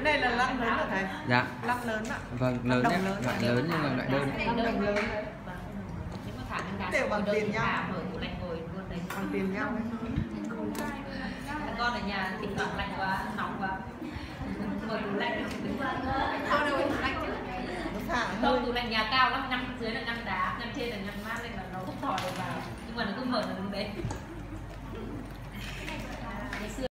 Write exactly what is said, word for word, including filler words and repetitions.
Cái này là lăng lớn hả thầy? Dạ. Lăng lớn ạ. Vâng, lớn đấy, lớn, loại lớn nhưng mà loại đơn. Lăng đồng lớn. Đều bằng tiền nhau. Bằng tiền nhau đấy. Con ở nhà thỉnh thoảng lạnh quá, nóng quá. Mở tủ lạnh đứng qua. Thôi đâu tủ lạnh chứ. Không, tủ lạnh nhà cao lắm, ngăn dưới là ngăn đá, ngăn trên là ngăn mát nên là nó không thò được vào. Nhưng mà nó cứ mở là đứng đấy.